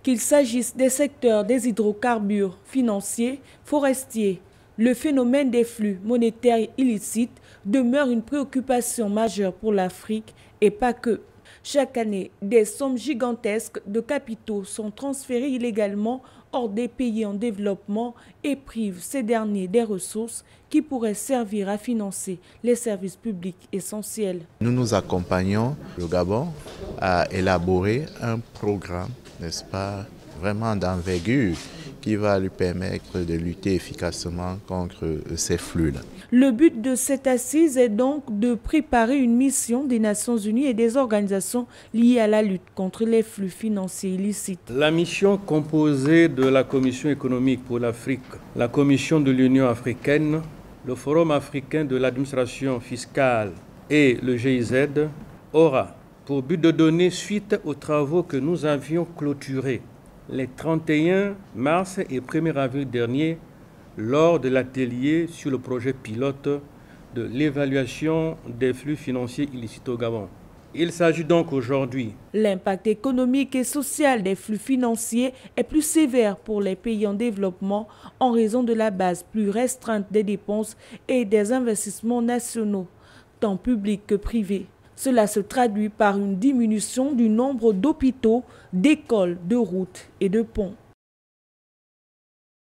Qu'il s'agisse des secteurs des hydrocarbures financiers, forestiers, le phénomène des flux monétaires illicites demeure une préoccupation majeure pour l'Afrique et pas que. Chaque année, des sommes gigantesques de capitaux sont transférées illégalement hors des pays en développement et privent ces derniers des ressources qui pourraient servir à financer les services publics essentiels. Nous nous accompagnons le Gabon à élaborer un programme, n'est-ce pas, vraiment d'envergure qui va lui permettre de lutter efficacement contre ces flux-là. Le but de cette assise est donc de préparer une mission des Nations Unies et des organisations liées à la lutte contre les flux financiers illicites. La mission composée de la Commission économique pour l'Afrique, la Commission de l'Union africaine, le Forum africain de l'administration fiscale et le GIZ aura pour but de donner suite aux travaux que nous avions clôturés les 31 mars et 1er avril dernier lors de l'atelier sur le projet pilote de l'évaluation des flux financiers illicites au Gabon. Il s'agit donc aujourd'hui. L'impact économique et social des flux financiers est plus sévère pour les pays en développement en raison de la base plus restreinte des dépenses et des investissements nationaux, tant publics que privés. Cela se traduit par une diminution du nombre d'hôpitaux, d'écoles, de routes et de ponts.